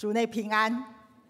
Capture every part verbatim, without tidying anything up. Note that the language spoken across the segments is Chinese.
主内平安。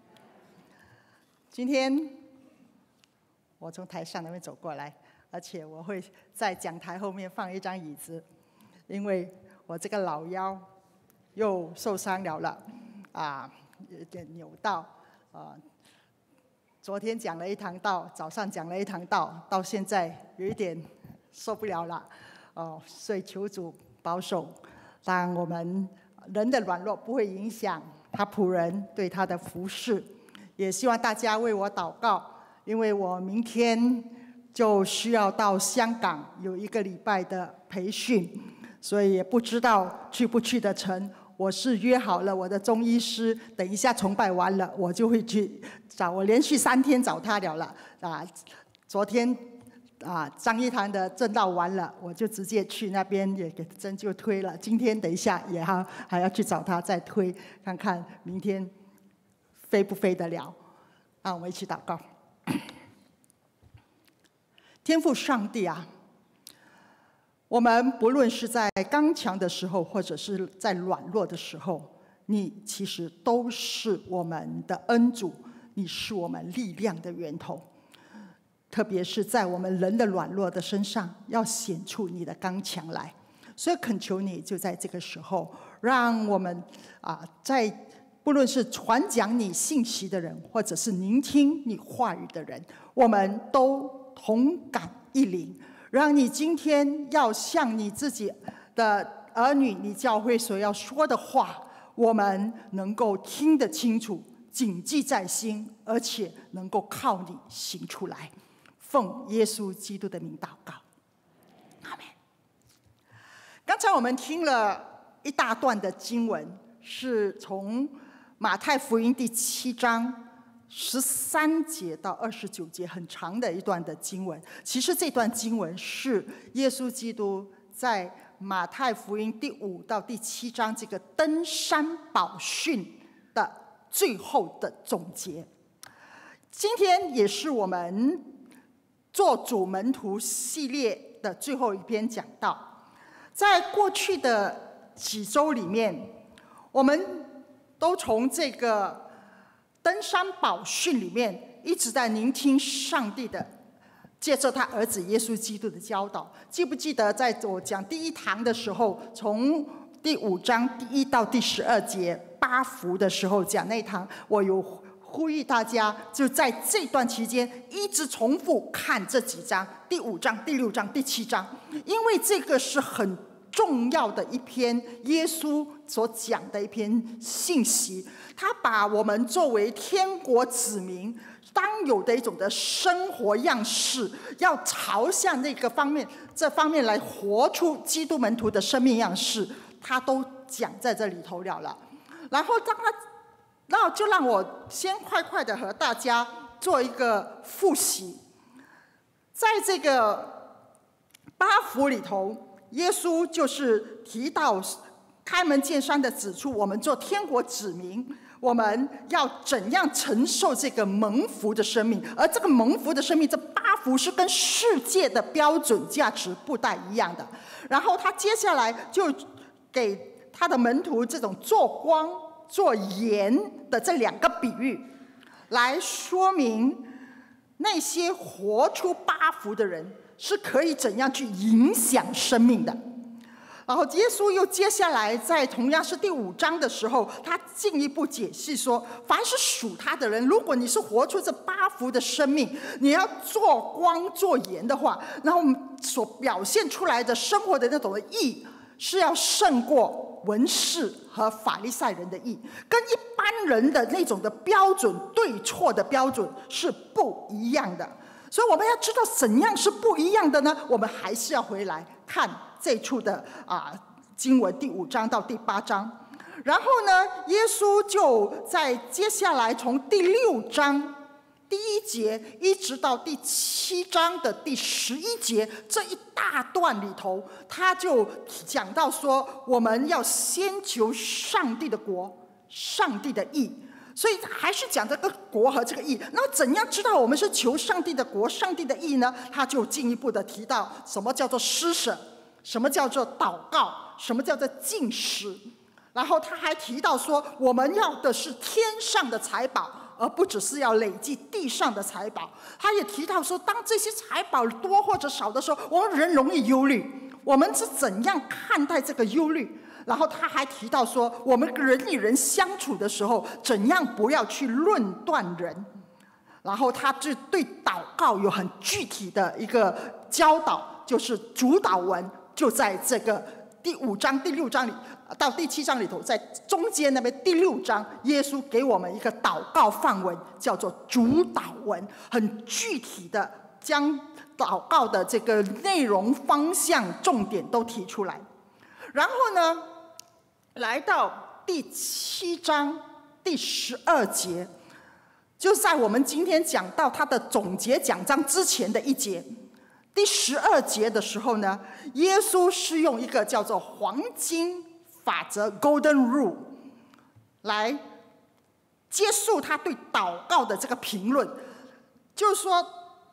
今天我从台上那边走过来，而且我会在讲台后面放一张椅子，因为我这个老腰又受伤了了，啊，有点扭到，啊，昨天讲了一堂道，早上讲了一堂道，到现在有一点受不了了，哦，所以求主保守，让我们人的软弱不会影响他仆人对他的服事，也希望大家为我祷告，因为我明天就需要到香港有一个礼拜的培训，所以也不知道去不去得成。我是约好了我的中医师，等一下崇拜完了，我就会去找。我连续三天找他了了啊！昨天啊，张一堂的正道完了，我就直接去那边也给针灸推了。今天等一下也还还要去找他再推，看看明天飞不飞得了。让我们一起祷告。天父上帝啊，我们不论是在刚强的时候，或者是在软弱的时候，你其实都是我们的恩主，你是我们力量的源头。特别是在我们人的软弱的身上，要显出你的刚强来。所以恳求你就在这个时候，让我们啊，在不论是传讲你信息的人，或者是聆听你话语的人，我们都同感一灵，让你今天要向你自己的儿女，你教会所要说的话，我们能够听得清楚，谨记在心，而且能够靠你行出来。奉耶稣基督的名祷告，阿们。刚才我们听了一大段的经文，是从马太福音第七章十三节到二十九节，很长的一段的经文。其实这段经文是耶稣基督在马太福音第五到第七章这个登山宝训的最后的总结。今天也是我们做主门徒系列的最后一篇讲道。在过去的几周里面，我们都从这个登山宝训里面一直在聆听上帝的借着他儿子耶稣基督的教导。记不记得在我讲第一堂的时候，从第五章第一到第十二节八福的时候讲那一堂，我有呼吁大家就在这段期间一直重复看这几章，第五章、第六章、第七章，因为这个是很重要的一篇耶稣所讲的一篇信息。他把我们作为天国子民当有的一种的生活样式，要朝向那个方面这方面来活出基督门徒的生命样式，他都讲在这里头了了。然后当他那就让我先快快的和大家做一个复习。在这个八福里头，耶稣就是提到开门见山的指出，我们做天国子民，我们要怎样承受这个蒙福的生命。而这个蒙福的生命，这八福是跟世界的标准价值不太一样的。然后他接下来就给他的门徒这种做光做盐的这两个比喻，来说明那些活出八福的人是可以怎样去影响生命的。然后耶稣又接下来在同样是第五章的时候，他进一步解析说，凡是属他的人，如果你是活出这八福的生命，你要做光做盐的话，然后我们所表现出来的生活的那种的义，是要胜过文士和法利赛人的义，跟一般人的那种的标准对错的标准是不一样的。所以我们要知道怎样是不一样的呢？我们还是要回来看这处的啊经文第五章到第八章。然后呢，耶稣就在接下来从第六章第一节一直到第七章的第十一节这一大段里头，他就讲到说，我们要先求上帝的国，上帝的义。所以还是讲这个国和这个义。那怎样知道我们是求上帝的国、上帝的义呢？他就进一步的提到什么叫做施舍，什么叫做祷告，什么叫做禁食。 然后他还提到说，我们要的是天上的财宝，而不只是要累积地上的财宝。他也提到说，当这些财宝多或者少的时候，我们人容易忧虑，我们是怎样看待这个忧虑？然后他还提到说，我们人与人相处的时候，怎样不要去论断人。然后他就对祷告有很具体的一个教导，就是主祷文就在这个第五章、第六章里到第七章里头，在中间那边第六章，耶稣给我们一个祷告范文，叫做主祷文，很具体的将祷告的这个内容、方向、重点都提出来。然后呢，来到第七章第十二节，就在我们今天讲到他的总结讲章之前的一节。第十二节的时候呢，耶稣是用一个叫做黄金法则 （Golden Rule） 来结束他对祷告的这个评论，就是说，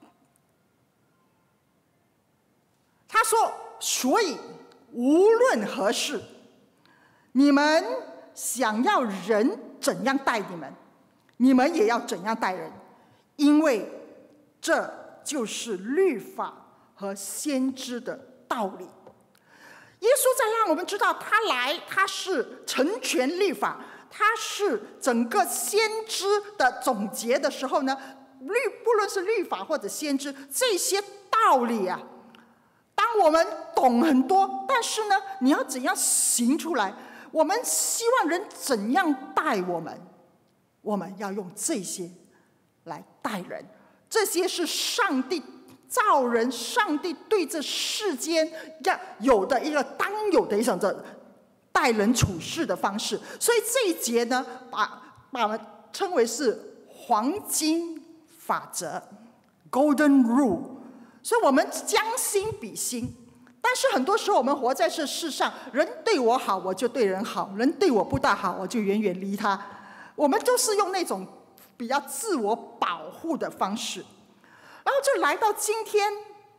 他说：“所以无论何事，你们想要人怎样待你们，你们也要怎样待人，因为这就是律法和先知的道理。”耶稣在让我们知道，他来，他是成全律法，他是整个先知的总结的时候呢，律不论是律法或者先知这些道理啊，当我们懂很多，但是呢，你要怎样行出来？我们希望人怎样待我们，我们要用这些来待人。这些是上帝造人，上帝对这世间要有的一个当有的一种的待人处事的方式。所以这一节呢，把把我们称为是黄金法则 （Golden Rule）。所以我们将心比心。但是很多时候我们活在这世上，人对我好我就对人好，人对我不大好我就远远离他。我们就是用那种比较自我保护的方式。然后就来到今天，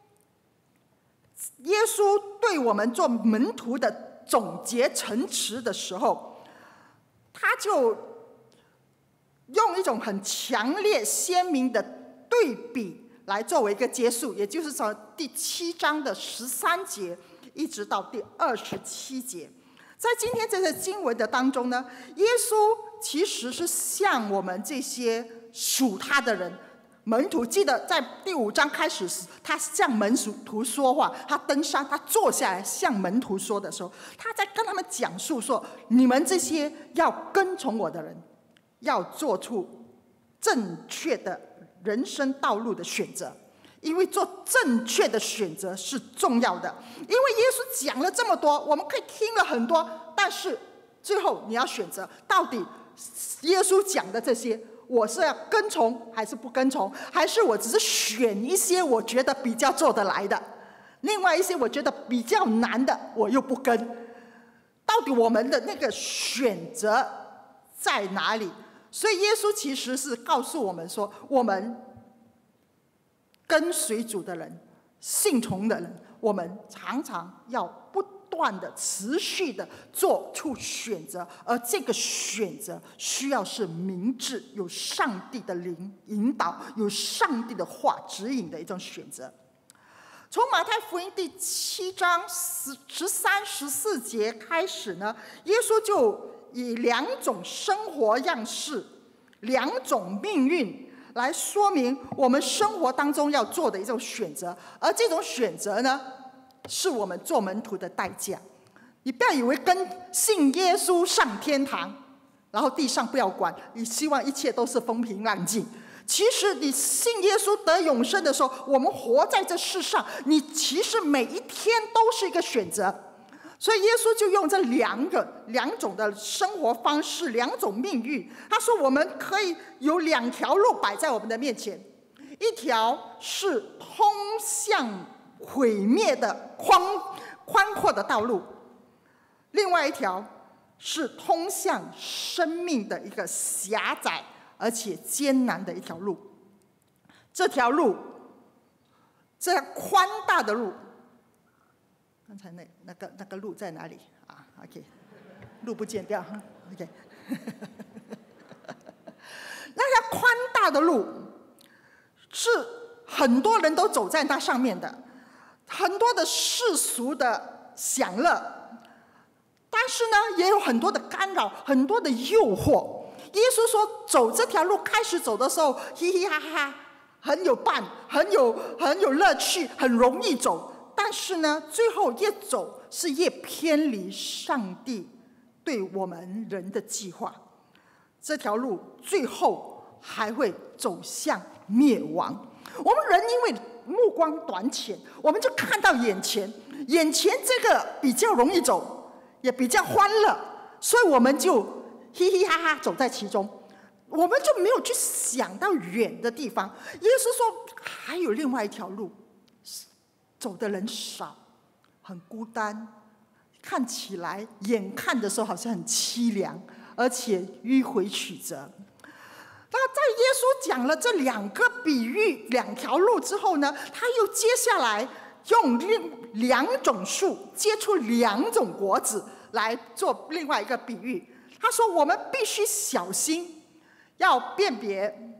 耶稣对我们做门徒的总结陈词的时候，他就用一种很强烈鲜明的对比来作为一个结束，也就是从第七章的十三节一直到第二十七节。在今天这个经文的当中呢，耶稣其实是向我们这些属他的人门徒，记得在第五章开始时，他向门徒说话，他登山，他坐下来向门徒说的时候，他在跟他们讲述说，你们这些要跟从我的人，要做出正确的人生道路的选择，因为做正确的选择是重要的。因为耶稣讲了这么多，我们可以听了很多，但是最后你要选择，到底耶稣讲的这些，我是要跟从还是不跟从，还是我只是选一些我觉得比较做得来的，另外一些我觉得比较难的我又不跟。到底我们的那个选择在哪里？所以耶稣其实是告诉我们说，我们跟随主的人，信从的人，我们常常要不断的持续的做出选择，而这个选择需要是明智，有上帝的灵引导，有上帝的话指引的一种选择。从马太福音第七章十三、十四节开始呢，耶稣就以两种生活样式、两种命运来说明我们生活当中要做的一种选择，而这种选择呢，是我们做门徒的代价。你不要以为跟信耶稣上天堂，然后地上不要管，你希望一切都是风平浪静。其实你信耶稣得永生的时候，我们活在这世上，你其实每一天都是一个选择。所以耶稣就用这两个两种的生活方式，两种命运。他说我们可以有两条路摆在我们的面前，一条是通向毁灭的宽宽阔的道路，另外一条是通向生命的一个狭窄而且艰难的一条路。这条路，这宽大的路，刚才那那个那个路在哪里啊 ？OK， 路不剪掉哈 ，OK 。那条宽大的路是很多人都走在那上面的，很多的世俗的享乐。但是呢，也有很多的干扰，很多的诱惑。耶稣说，走这条路开始走的时候，嘻嘻哈哈，很有伴，很有很有乐趣，很容易走。但是呢，最后越走是越偏离上帝对我们人的计划。这条路最后还会走向灭亡。我们人因为目光短浅，我们就看到眼前，眼前这个比较容易走。也比较欢乐，所以我们就嘻嘻哈哈走在其中，我们就没有去想到远的地方。耶稣说还有另外一条路，走的人少，很孤单，看起来眼看的时候好像很凄凉，而且迂回曲折。那在耶稣讲了这两个比喻两条路之后呢，他又接下来用另两种树结出两种果子来做另外一个比喻。他说我们必须小心，要辨别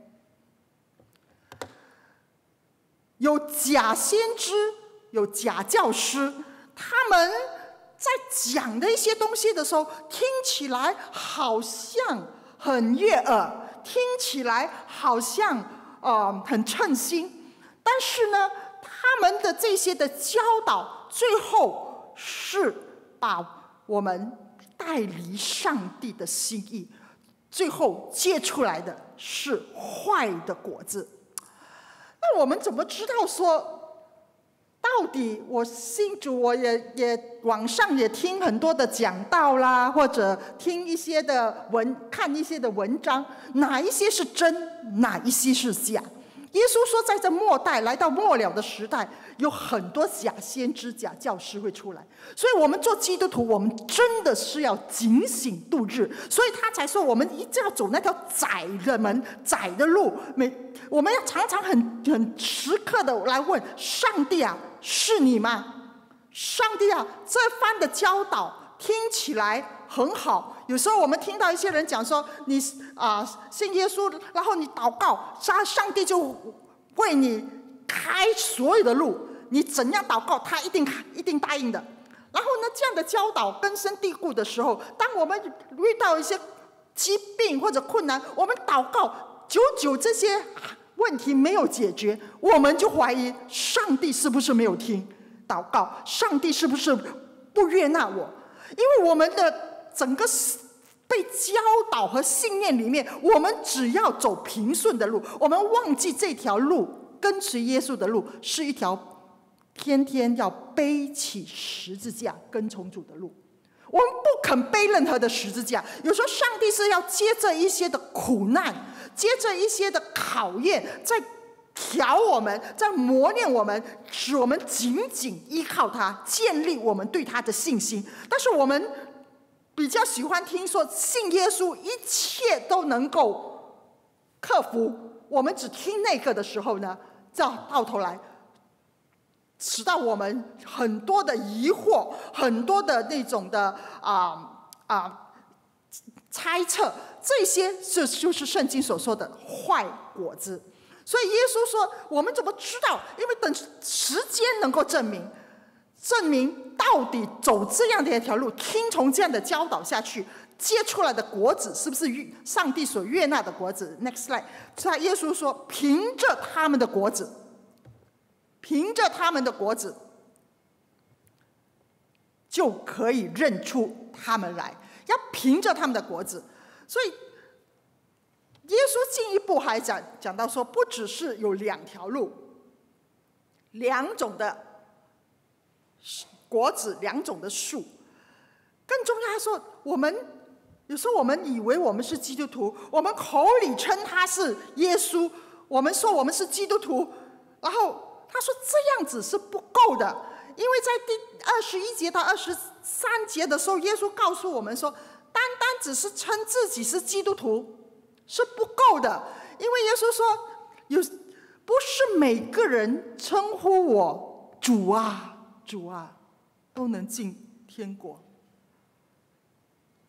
有假先知，有假教师，他们在讲的一些东西的时候，听起来好像很悦耳，听起来好像呃很称心，但是呢，他们的这些的教导，最后是把我们带离上帝的心意，最后结出来的是坏的果子。那我们怎么知道说，到底我信主，我也也网上也听很多的讲道啦，或者听一些的文，看一些的文章，哪一些是真，哪一些是假？耶稣说，在这末代来到末了的时代，有很多假先知、假教师会出来，所以我们做基督徒，我们真的是要警醒度日。所以他才说，我们一定要走那条窄的门、窄的路。每我们要常常很很时刻的来问上帝啊，是你吗？上帝啊，这番的教导听起来很好。有时候我们听到一些人讲说，你啊、呃、信耶稣，然后你祷告，上上帝就为你开所有的路，你怎样祷告，他一定一定答应的。然后呢，这样的教导根深蒂固的时候，当我们遇到一些疾病或者困难，我们祷告，久久这些问题没有解决，我们就怀疑上帝是不是没有听祷告，上帝是不是不悦纳我？因为我们的整个被教导和信念里面，我们只要走平顺的路，我们忘记这条路跟随耶稣的路是一条天天要背起十字架跟从主的路。我们不肯背任何的十字架，有时候上帝是要接着一些的苦难，接着一些的考验，在调我们，在磨练我们，使我们紧紧依靠他，建立我们对他的信心。但是我们比较喜欢听说信耶稣一切都能够克服，我们只听那个的时候呢，到到头来使到我们很多的疑惑，很多的那种的啊啊猜测，这些是就是圣经所说的坏果子。所以耶稣说，我们怎么知道？因为等时间能够证明，证明到底走这样的一条路，听从这样的教导下去，结出来的果子是不是上帝所悦纳的果子 ？Next slide， 所以耶稣说，凭着他们的果子，凭着他们的果子，就可以认出他们来。要凭着他们的果子，所以耶稣进一步还讲讲到说，不只是有两条路，两种的果子，两种的树。更重要的说，我们有时候我们以为我们是基督徒，我们口里称他是耶稣，我们说我们是基督徒，然后他说这样子是不够的，因为在第二十一节到二十三节的时候，耶稣告诉我们说，单单只是称自己是基督徒是不够的，因为耶稣说，有不是每个人称呼我主啊主啊都能进天国。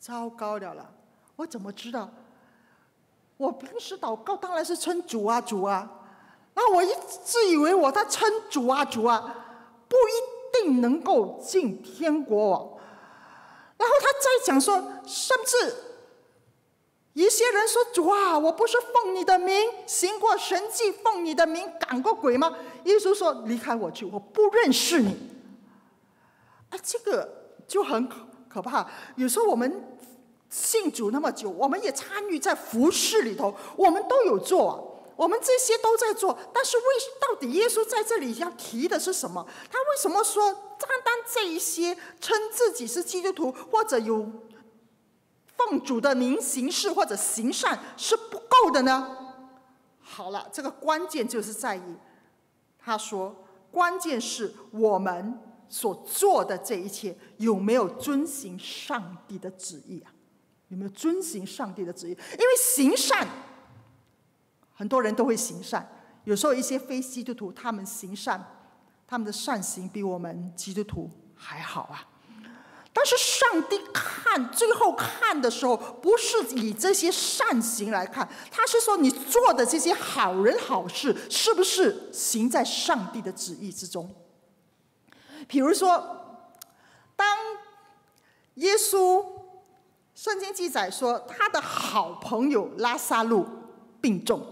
糟糕了了，我怎么知道？我平时祷告当然是称主啊主啊，然后我一直以为我在称主啊主啊，不一定能够进天国哦。然后他再讲说，甚至一些人说：“主啊，我不是奉你的名行过神迹，奉你的名赶过鬼吗？”耶稣说：“离开我去，我不认识你。”啊，这个就很可怕。有时候我们信主那么久，我们也参与在服事里头，我们都有做啊，我们这些都在做。但是为到底耶稣在这里要提的是什么？他为什么说单单这一些称自己是基督徒，或者有奉主的名行事或者行善是不够的呢？好了，这个关键就是在于，他说，关键是我们所做的这一切有没有遵行上帝的旨意啊？有没有遵行上帝的旨意？因为行善，很多人都会行善，有时候一些非基督徒他们行善，他们的善行比我们基督徒还好啊。但是上帝看，最后看的时候，不是以这些善行来看，他是说你做的这些好人好事，是不是行在上帝的旨意之中？比如说，当耶稣，圣经记载说，他的好朋友拉撒路病重，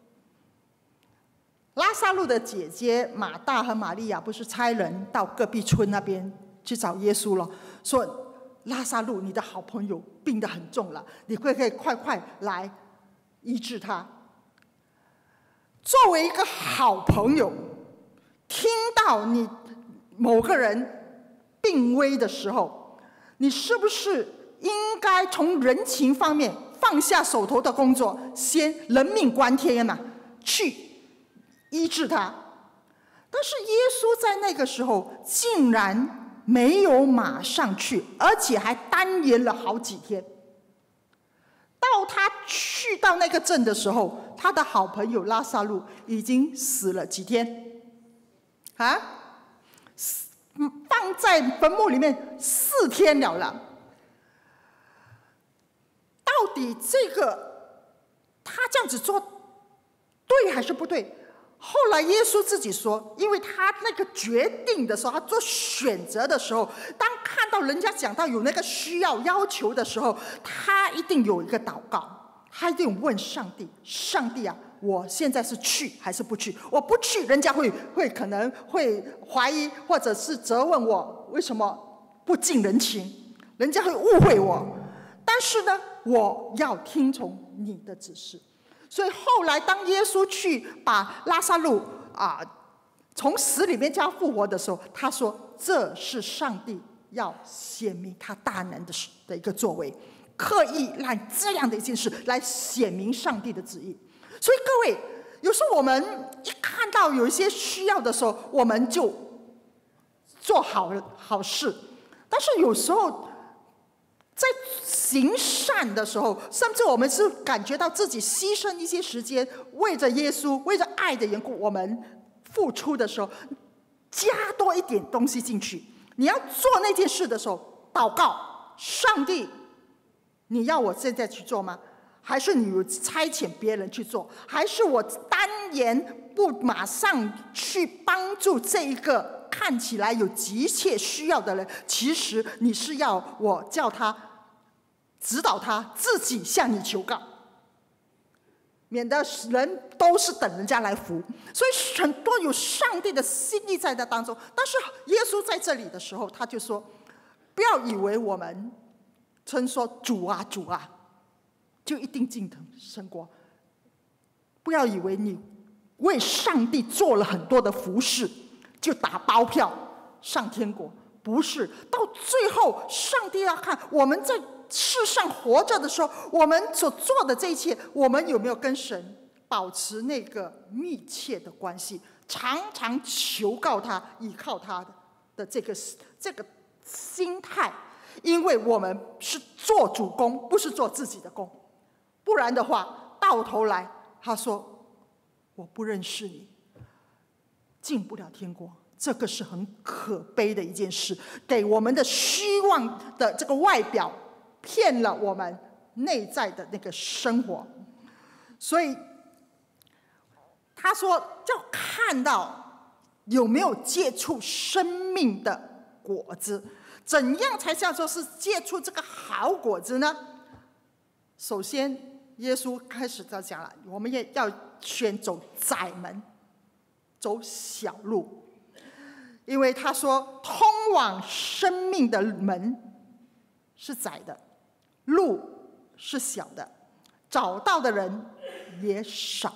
拉撒路的姐姐马大和玛利亚不是差人到隔壁村那边去找耶稣了，说拉撒路，你的好朋友病得很重了，你可不可以快快来医治他？作为一个好朋友，听到你某个人病危的时候，你是不是应该从人情方面放下手头的工作，先人命关天嘛，去医治他？但是耶稣在那个时候竟然没有马上去，而且还耽延了好几天。到他去到那个镇的时候，他的好朋友拉撒路已经死了几天啊？放在坟墓里面四天了了。到底这个他这样子做对还是不对？后来耶稣自己说，因为他那个决定的时候，他做选择的时候，当看到人家讲到有那个需要要求的时候，他一定有一个祷告，他一定问上帝：上帝啊，我现在是去还是不去？我不去，人家会会可能会怀疑，或者是责问我为什么不近人情，人家会误会我。但是呢，我要听从你的指示。所以后来当耶稣去把拉撒路啊从死里面叫复活的时候，他说这是上帝要显明他大能的的一个作为，刻意让这样的一件事来显明上帝的旨意。所以各位，有时候我们一看到有一些需要的时候，我们就做好好事，但是有时候在行善的时候，甚至我们是感觉到自己牺牲一些时间，为着耶稣，为着爱的缘故，我们付出的时候，加多一点东西进去。你要做那件事的时候，祷告上帝，你要我现在去做吗？还是你有差遣别人去做？还是我单言不马上去帮助这一个看起来有急切需要的人？其实你是要我叫他指导他自己向你求告，免得人都是等人家来服。所以很多有上帝的心意在那当中。但是耶稣在这里的时候，他就说：不要以为我们称说主啊主啊，就一定进神国。不要以为你为上帝做了很多的服事，就打包票上天国。不是，到最后上帝要看我们在世上活着的时候，我们所做的这一切，我们有没有跟神保持那个密切的关系，常常求告他，依靠他的的这个这个心态。因为我们是做主公，不是做自己的公，不然的话到头来他说我不认识你，进不了天国。这个是很可悲的一件事，给我们的虚妄的这个外表骗了我们内在的那个生活。所以他说要看到有没有结出生命的果子。怎样才叫做是结出这个好果子呢？首先耶稣开始在讲了，我们也要选走窄门，走小路。因为他说通往生命的门是窄的，路是小的，找到的人也少。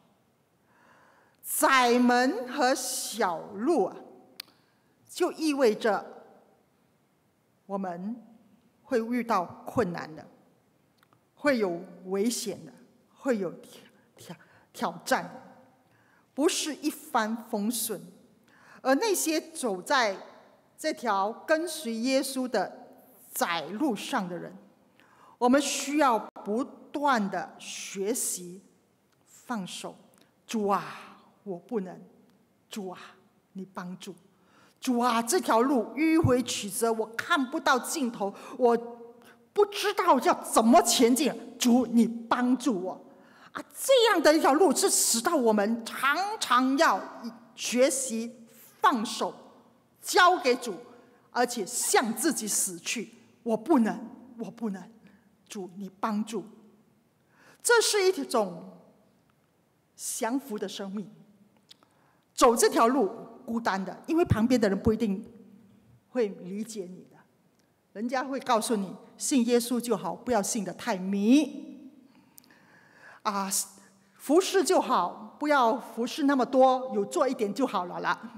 窄门和小路啊，就意味着我们会遇到困难的，会有危险的，会有挑挑挑战的，不是一帆风顺。而那些走在这条跟随耶稣的窄路上的人，我们需要不断的学习放手。主啊，我不能；主啊，你帮助；主啊，这条路迂回曲折，我看不到尽头，我不知道要怎么前进。主，你帮助我啊！这样的一条路是使到我们常常要学习放手，交给主，而且向自己死去。我不能，我不能，主你帮助。这是一种降服的生命。走这条路孤单的，因为旁边的人不一定会理解你的，人家会告诉你信耶稣就好，不要信得太迷啊，服侍就好，不要服侍那么多，有做一点就好了啦。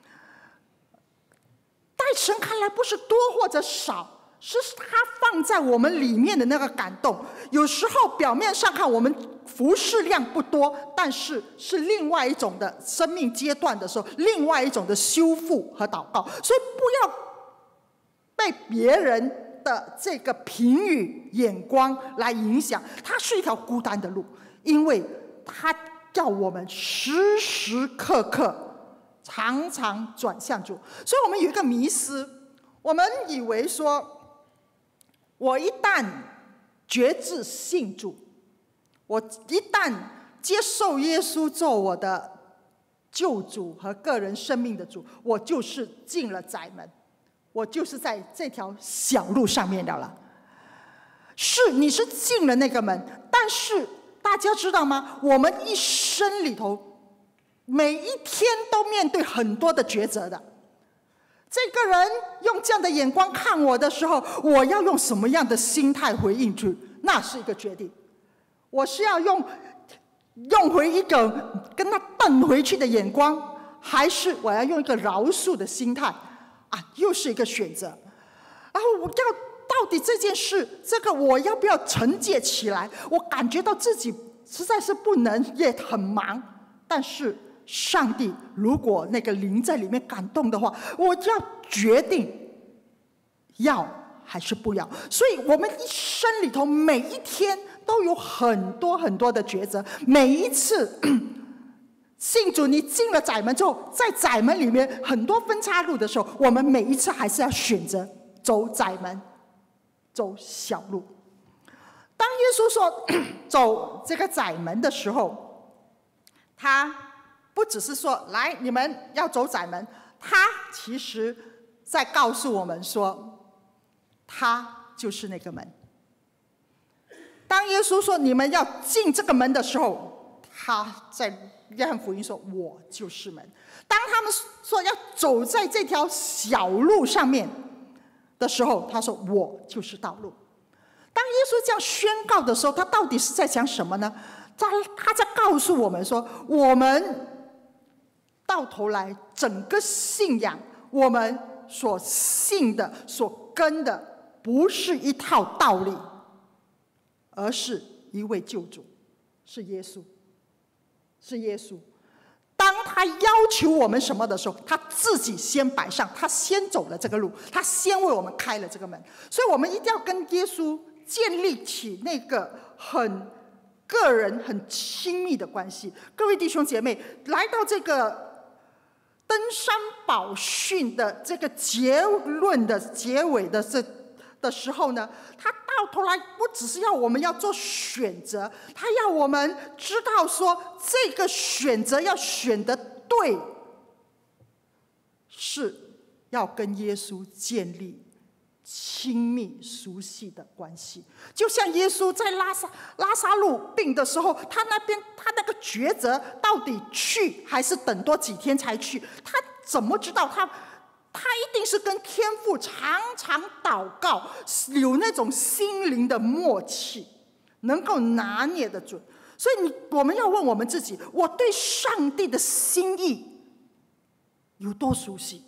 在神看来不是多或者少，是他放在我们里面的那个感动。有时候表面上看我们服事量不多，但是是另外一种的生命阶段的时候，另外一种的修复和祷告。所以不要被别人的这个评语眼光来影响，它是一条孤单的路，因为它要我们时时刻刻常常转向主。所以我们有一个迷思，我们以为说，我一旦决志信主，我一旦接受耶稣做我的救主和个人生命的主，我就是进了窄门，我就是在这条小路上面的了。是，你是进了那个门，但是大家知道吗？我们一生里头每一天都面对很多的抉择的。这个人用这样的眼光看我的时候，我要用什么样的心态回应去？那是一个决定。我是要用用回一个跟他瞪回去的眼光，还是我要用一个饶恕的心态？啊，又是一个选择。然后我要到底这件事，这个我要不要承接起来？我感觉到自己实在是不能，也很忙，但是上帝如果那个灵在里面感动的话，我要决定要还是不要。所以我们一生里头每一天都有很多很多的抉择。每一次信主你进了窄门之后，在窄门里面很多分岔路的时候，我们每一次还是要选择走窄门，走小路。当耶稣说走这个窄门的时候，他不只是说来你们要走窄门，他其实在告诉我们说，他就是那个门。当耶稣说你们要进这个门的时候，他在约翰福音说我就是门。当他们说要走在这条小路上面的时候，他说我就是道路。当耶稣这样宣告的时候，他到底是在讲什么呢？他他在告诉我们说，我们到头来整个信仰，我们所信的所跟的不是一套道理，而是一位救主，是耶稣，是耶稣。当他要求我们什么的时候，他自己先摆上，他先走了这个路，他先为我们开了这个门。所以我们一定要跟耶稣建立起那个很个人很亲密的关系。各位弟兄姐妹，来到这个登山宝训的这个结论的结尾的这的时候呢，他到头来不只是要我们要做选择，他要我们知道说这个选择要选得对，是要跟耶稣建立亲密熟悉的关系。就像耶稣在拉撒拉撒路病的时候，他那边他那个抉择到底去还是等多几天才去，他怎么知道？他他一定是跟天父常常祷告，有那种心灵的默契，能够拿捏得准。所以你我们要问我们自己，我对上帝的心意有多熟悉？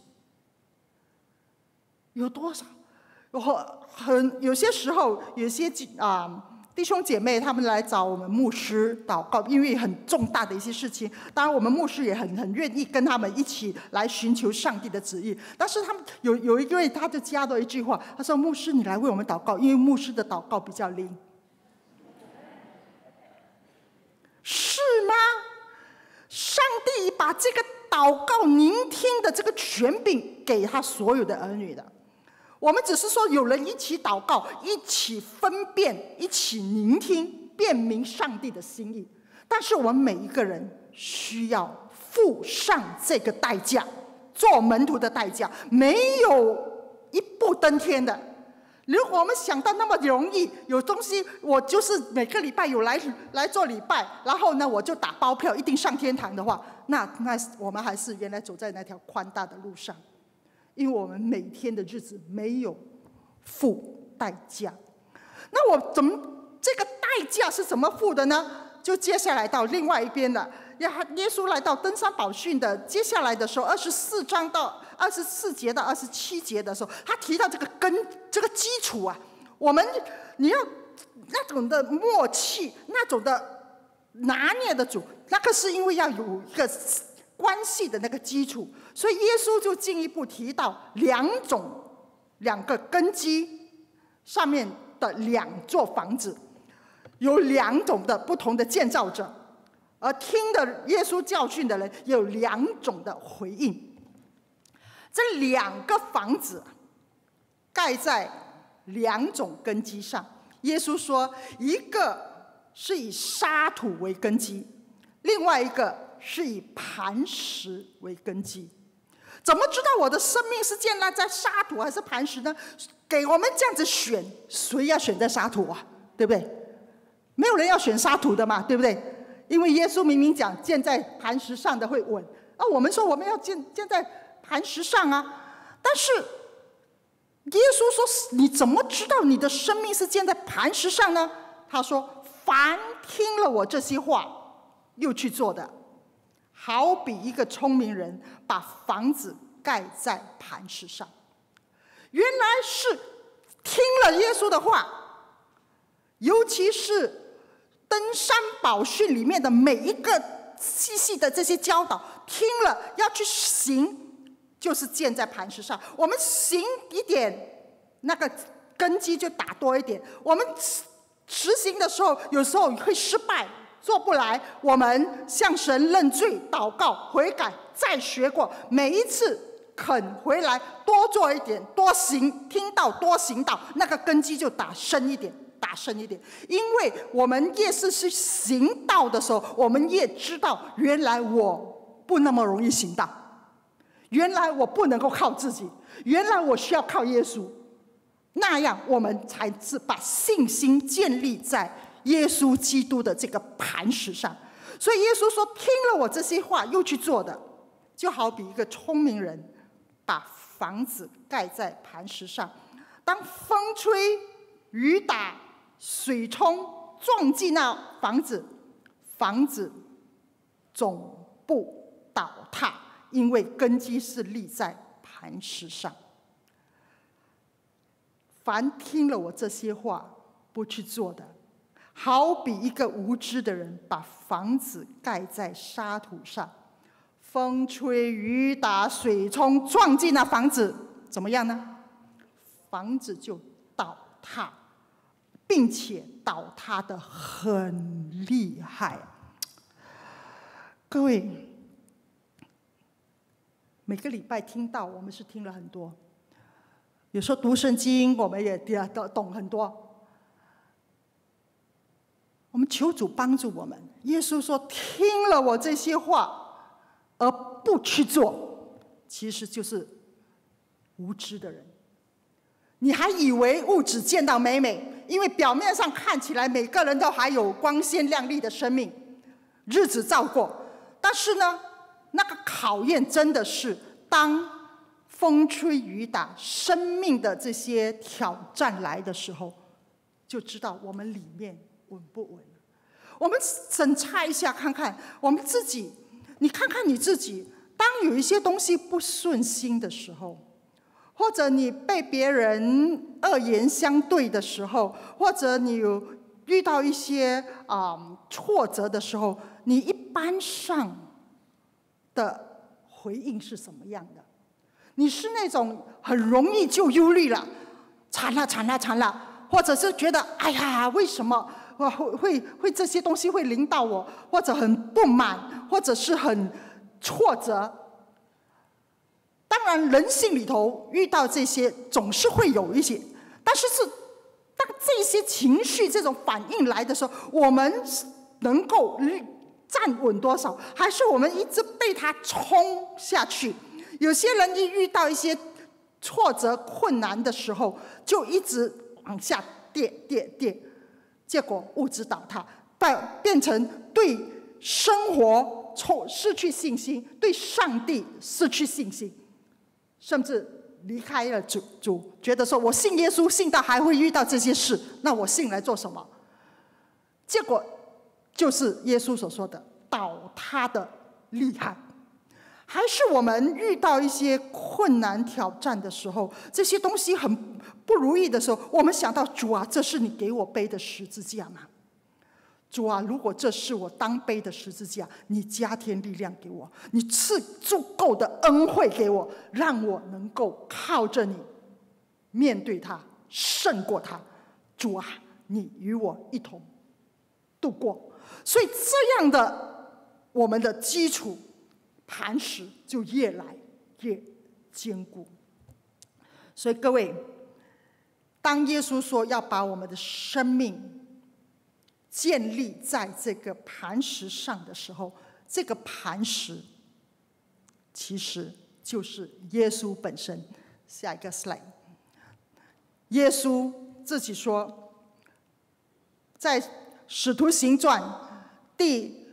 有多少？很有些时候，有些啊弟兄姐妹他们来找我们牧师祷告，因为很重大的一些事情。当然，我们牧师也很很愿意跟他们一起来寻求上帝的旨意。但是他们有有一位，他就加了一句话，他说：“牧师，你来为我们祷告，因为牧师的祷告比较灵。”是吗？上帝把这个祷告聆听的这个权柄给他所有的儿女的。我们只是说有人一起祷告，一起分辨，一起聆听，辨明上帝的心意。但是我们每一个人需要付上这个代价，做门徒的代价，没有一步登天的。如果我们想到那么容易，有东西我就是每个礼拜有来来做礼拜，然后呢我就打包票一定上天堂的话，那那我们还是原来走在那条宽大的路上。因为我们每天的日子没有付代价。那我怎么这个代价是怎么付的呢？就接下来到另外一边了。耶稣来到登山宝训的接下来的时候，二十四章到二十四节到二十七节的时候，他提到这个根这个基础啊，我们你要那种的默契，那种的拿捏得住，那个是因为要有一个关系的那个基础。所以耶稣就进一步提到两种两个根基上面的两座房子，有两种的不同的建造者，而听的耶稣教训的人有两种的回应。这两个房子盖在两种根基上。耶稣说，一个是以沙土为根基，另外一个是以磐石为根基。怎么知道我的生命是建立在沙土还是磐石呢？给我们这样子选，谁要选在沙土啊？对不对？没有人要选沙土的嘛，对不对？因为耶稣明明讲建在磐石上的会稳，啊，我们说我们要建建在磐石上啊。但是耶稣说，你怎么知道你的生命是建在磐石上呢？他说，凡听了我这些话又去做的，好比一个聪明人把房子盖在磐石上。原来是听了耶稣的话，尤其是登山宝训里面的每一个细细的这些教导，听了要去行，就是建在磐石上。我们行一点，那个根基就打多一点。我们实行的时候，有时候会失败，做不来，我们向神认罪、祷告、悔改，再学过，每一次肯回来多做一点，多行，听到多行道，那个根基就打深一点，打深一点。因为我们越是去行道的时候，我们越知道，原来我不那么容易行道，原来我不能够靠自己，原来我需要靠耶稣。那样我们才是把信心建立在耶稣基督的这个磐石上。所以耶稣说，听了我这些话又去做的，就好比一个聪明人把房子盖在磐石上，当风吹雨打水冲撞进那房子，房子总不倒塌，因为根基是立在磐石上。凡听了我这些话不去做的，好比一个无知的人把房子盖在沙土上，风吹雨打水冲撞进那房子，怎么样呢？房子就倒塌，并且倒塌得很厉害。各位，每个礼拜听到我们是听了很多， 有时候读圣经，我们也懂很多。我们求主帮助我们。耶稣说：“听了我这些话而不去做，其实就是无知的人。你还以为物质见到美美，因为表面上看起来每个人都还有光鲜亮丽的生命，日子照过。但是呢，那个考验真的是当风吹雨打、生命的这些挑战来的时候，就知道我们里面稳不稳。我们审查一下，看看我们自己。你看看你自己，当有一些东西不顺心的时候，或者你被别人恶言相对的时候，或者你有遇到一些啊、嗯、挫折的时候，你一般上的回应是什么样的？你是那种很容易就忧虑了，惨了惨了惨了，或者是觉得哎呀，为什么会会会这些东西会临到我，或者很不满，或者是很挫折。当然，人性里头遇到这些总是会有一些，但是是当这些情绪、这种反应来的时候，我们能够站稳多少，还是我们一直被它冲下去？有些人一遇到一些挫折、困难的时候，就一直往下跌、跌、跌，结果物质倒塌，变变成对生活失去信心，对上帝失去信心。甚至离开了主，主觉得说我信耶稣，信到还会遇到这些事，那我信来做什么？结果就是耶稣所说的倒塌的厉害。还是我们遇到一些困难挑战的时候，这些东西很不如意的时候，我们想到主啊，这是你给我背的十字架吗？主啊，如果这是我当背的十字架，你加添力量给我，你赐足够的恩惠给我，让我能够靠着你面对它，胜过它。主啊，你与我一同度过。所以这样的我们的基础磐石就越来越坚固。所以各位，当耶稣说要把我们的生命建立在这个磐石上的时候，这个磐石其实就是耶稣本身。下一个 slide， 耶稣自己说，在使徒行传第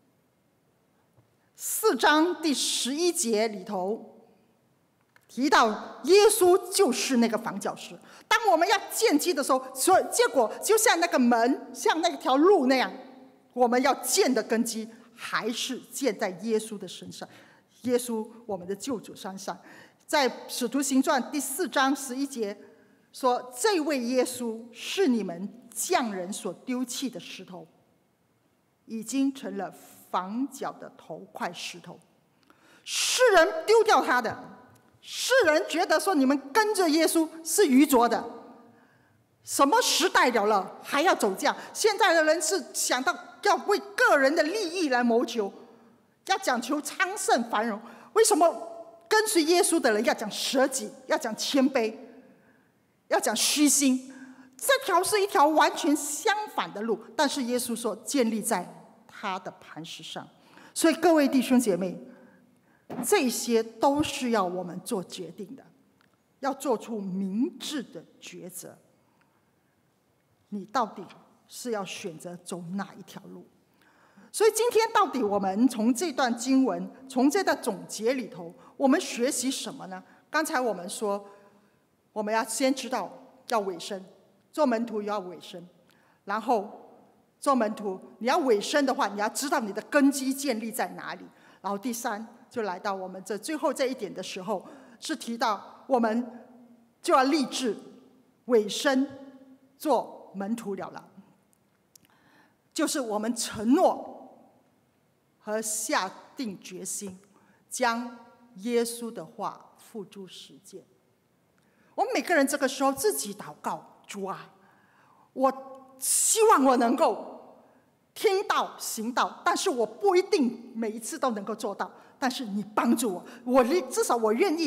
四章第十一节里头提到，耶稣就是那个房角石。当我们要建基的时候，所结果就像那个门，像那条路那样，我们要建的根基还是建在耶稣的身上，耶稣我们的救主身上。在使徒行传第四章十一节说，这位耶稣是你们匠人所丢弃的石头，已经成了房角的头块石头。世人丢掉他的，世人觉得说你们跟着耶稣是愚拙的，什么时代了了还要走这样？现在的人是想到要为个人的利益来谋求，要讲求昌盛繁荣。为什么跟随耶稣的人要讲舍己，要讲谦卑，要讲虚心？这条是一条完全相反的路，但是耶稣说建立在他的磐石上。所以各位弟兄姐妹，这些都是要我们做决定的，要做出明智的抉择。你到底是要选择走哪一条路？所以今天到底我们从这段经文，从这段总结里头，我们学习什么呢？刚才我们说，我们要先知道要委身，做门徒也要委身，然后做门徒你要委身的话，你要知道你的根基建立在哪里。然后第三，就来到我们这最后这一点的时候，是提到我们就要立志委身做门徒了了，就是我们承诺和下定决心，将耶稣的话付诸实践。我们每个人这个时候自己祷告，主啊，我希望我能够听到行道，但是我不一定每一次都能够做到，但是你帮助我，我至少我愿意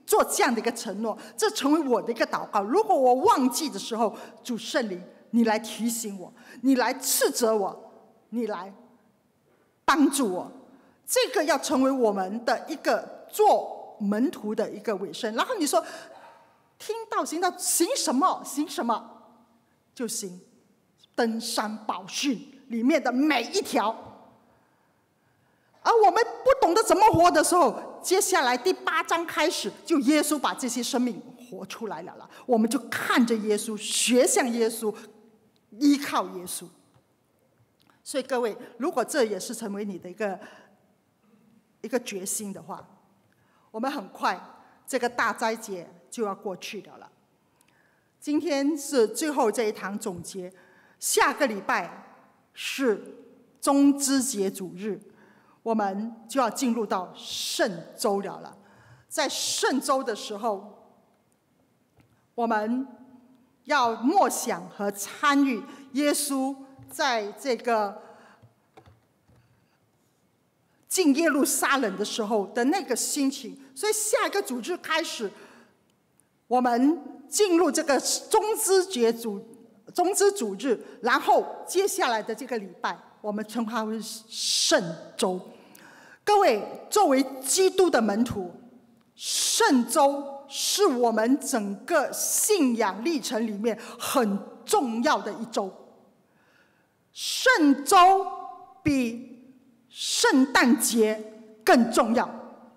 做这样的一个承诺，这成为我的一个祷告。如果我忘记的时候，主圣灵，你来提醒我，你来斥责我，你来帮助我。这个要成为我们的一个做门徒的一个尾声。然后你说，听到行道，行什么？行什么？就行登山宝训里面的每一条。而我们不懂得怎么活的时候，接下来第八章开始，就耶稣把这些生命活出来了了。我们就看着耶稣，学像耶稣，依靠耶稣。所以各位，如果这也是成为你的一个一个决心的话，我们很快这个大斋节就要过去的了。今天是最后这一堂总结，下个礼拜是棕枝节主日，我们就要进入到圣周了了。在圣周的时候，我们要默想和参与耶稣在这个进耶路撒冷的时候的那个心情。所以下一个主日开始，我们进入这个棕枝节主棕枝主日，然后接下来的这个礼拜，我们称它为圣周。各位，作为基督的门徒，圣周是我们整个信仰历程里面很重要的一周。圣周比圣诞节更重要。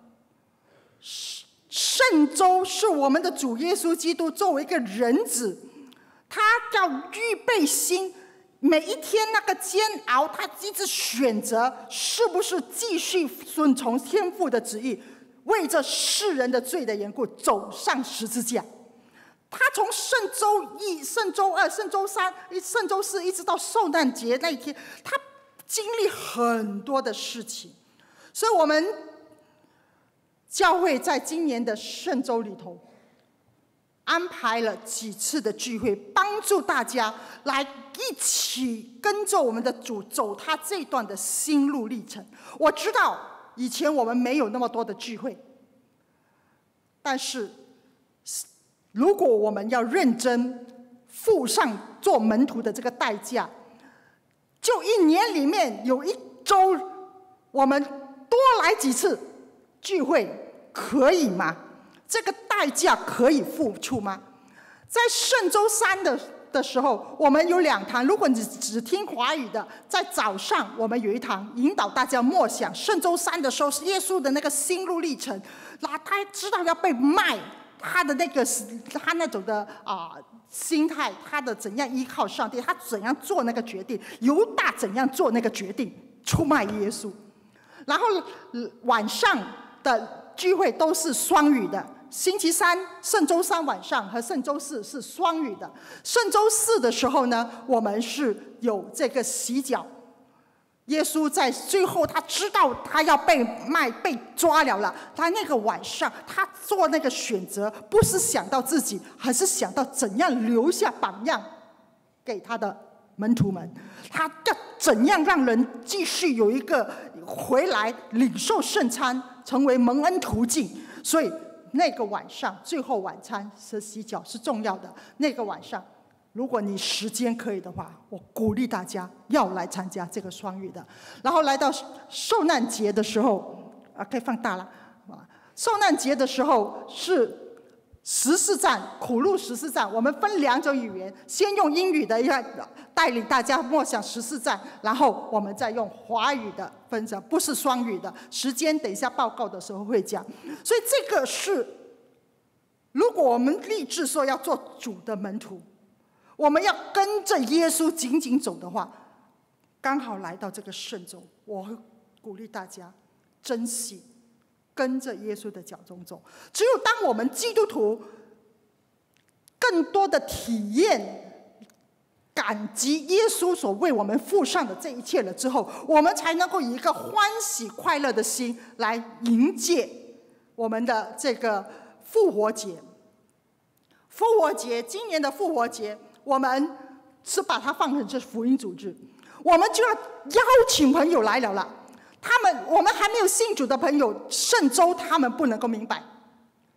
圣周是我们的主耶稣基督作为一个人子，他要预备心，每一天那个煎熬，他一直选择是不是继续顺从天父的旨意，为着世人的罪的缘故走上十字架。他从圣周一、圣周二、圣周三、圣周四，一直到受难节那一天，他经历很多的事情。所以我们教会在今年的圣周里头安排了几次的聚会，帮助大家来一起跟着我们的主走他这段的心路历程。我知道以前我们没有那么多的聚会，但是如果我们要认真付上做门徒的这个代价，就一年里面有一周我们多来几次聚会，可以吗？这个代价可以付出吗？在圣周三的的时候，我们有两堂。如果你只听华语的，在早上我们有一堂引导大家默想圣周三的时候是耶稣的那个心路历程，那他知道要被卖，他的那个他那种的啊、呃、心态，他的怎样依靠上帝，他怎样做那个决定，犹大怎样做那个决定出卖耶稣。然后晚上的聚会都是双语的，星期三、圣周三晚上和圣周四是双语的。圣周四的时候呢，我们是有这个洗脚。耶稣在最后，他知道他要被卖、被抓了了。他那个晚上，他做那个选择，不是想到自己，还是想到怎样留下榜样给他的门徒们。他要怎样让人继续有一个回来领受圣餐，成为蒙恩途径。所以那个晚上，最后晚餐是洗脚是重要的。那个晚上，如果你时间可以的话，我鼓励大家要来参加这个双语的。然后来到受难节的时候，啊，可以放大了。受难节的时候是十四站，苦路十四站，我们分两种语言，先用英语的要带领大家默想十四站，然后我们再用华语的分享，不是双语的。时间等一下报告的时候会讲。所以这个是，如果我们立志说要做主的门徒，我们要跟着耶稣紧紧走的话，刚好来到这个圣周，我会鼓励大家珍惜跟着耶稣的脚中走。只有当我们基督徒更多的体验、感激耶稣所为我们付上的这一切了之后，我们才能够以一个欢喜快乐的心来迎接我们的这个复活节。复活节，今年的复活节，我们是把它放成是福音主日，我们就要邀请朋友来了啦。他们，我们还没有信主的朋友，圣周他们不能够明白，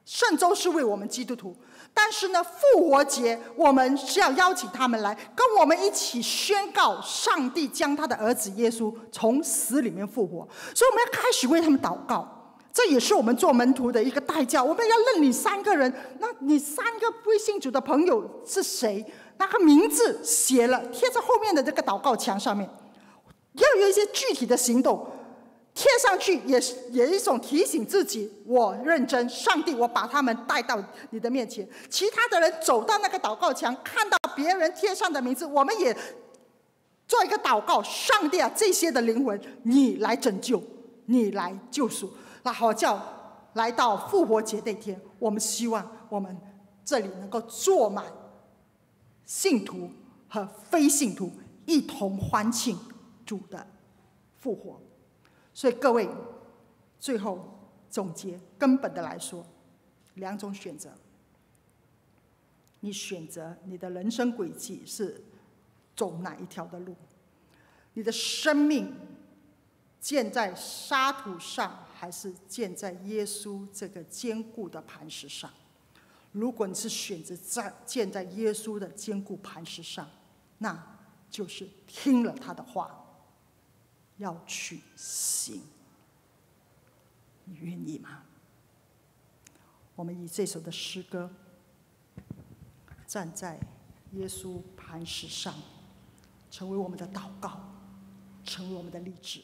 圣周是为我们基督徒，但是呢，复活节我们是要邀请他们来，跟我们一起宣告上帝将他的儿子耶稣从死里面复活。所以我们要开始为他们祷告，这也是我们做门徒的一个代价。我们要认你三个人，那你三个不信主的朋友是谁？那个名字写了，贴在后面的这个祷告墙上面，要有一些具体的行动。贴上去也是也是一种提醒自己，我认真，上帝，我把他们带到你的面前。其他的人走到那个祷告墙，看到别人贴上的名字，我们也做一个祷告，上帝啊，这些的灵魂你来拯救，你来救赎。那好叫来到复活节那天，我们希望我们这里能够坐满信徒和非信徒，一同欢庆主的复活。所以各位，最后总结，根本的来说，两种选择。你选择你的人生轨迹是走哪一条的路？你的生命建在沙土上，还是建在耶稣这个坚固的磐石上？如果你是选择在建在耶稣的坚固磐石上，那就是听了他的话，要去行。你愿意吗？我们以这首的诗歌，站在耶稣磐石上，成为我们的祷告，成为我们的励志。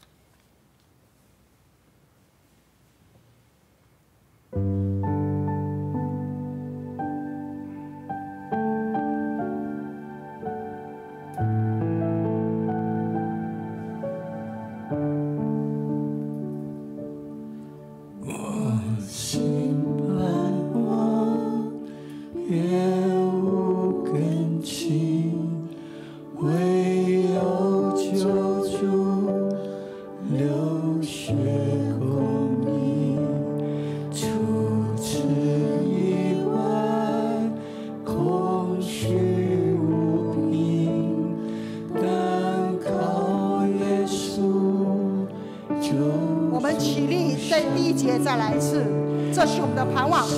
再来一次，这是我们的盼望。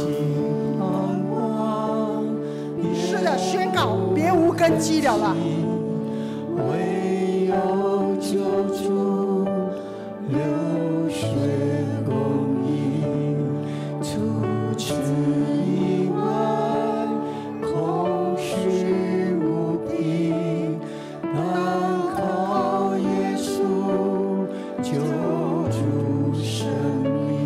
是的，宣告别无根基了了。唯有救主流血供应，除此以外，空虚无凭，单靠耶稣救主生命。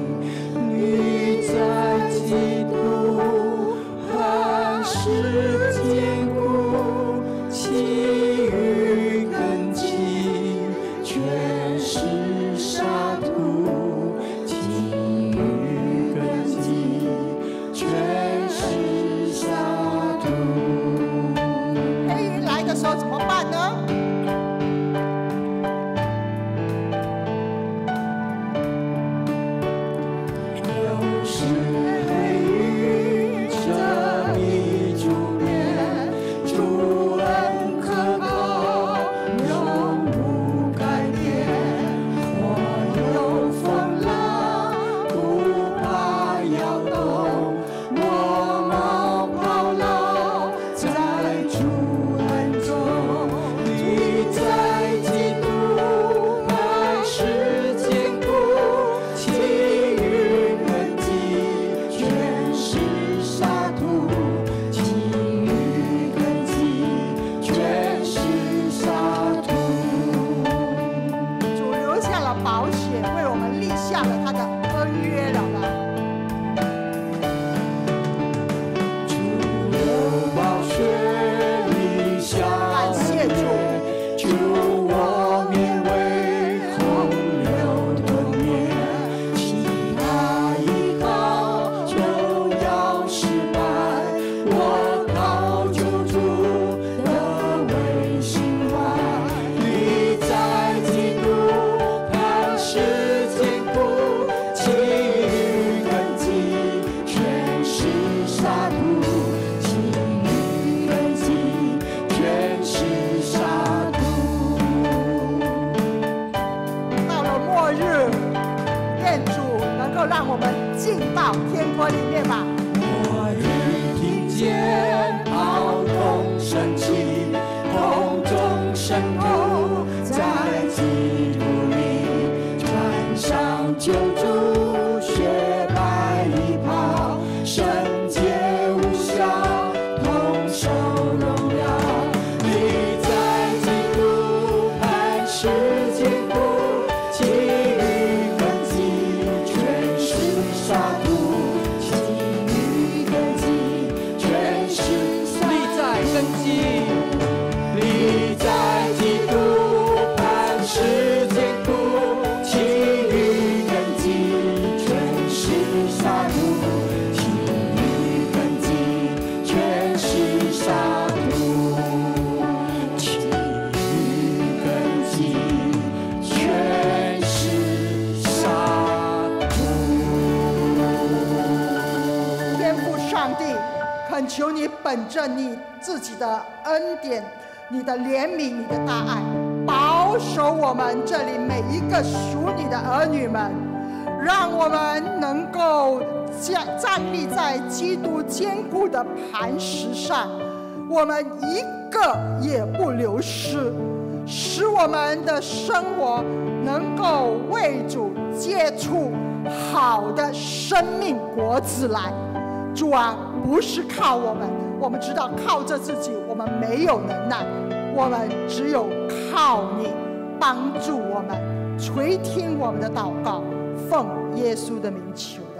在基督磐石坚固，其余根基全是沙土，其余根基全是沙土。黑云来的时候怎么办呢？ 进到天国里面吧。 我日听见号筒升起，空中圣徒在基督里穿上救主雪白衣袍，圣洁无瑕，同受荣耀。你在基督磐石坚固，其余根基全是沙土，其余根基全是沙土。立在根基，立在基督磐石坚固，其余根基全是沙土，其余根基全是沙土，其余根基全是沙土。 天父上帝，恳求你本着你自己的恩典、你的怜悯、你的大爱，保守我们这里每一个属你的儿女们，让我们能够站站立在基督坚固的磐石上，我们一个也不流失，使我们的生活能够为主结出好的生命果子来。主啊，不是靠我们，我们知道靠着自己我们没有能耐，我们只有靠你帮助我们，垂听我们的祷告，奉耶稣的名求。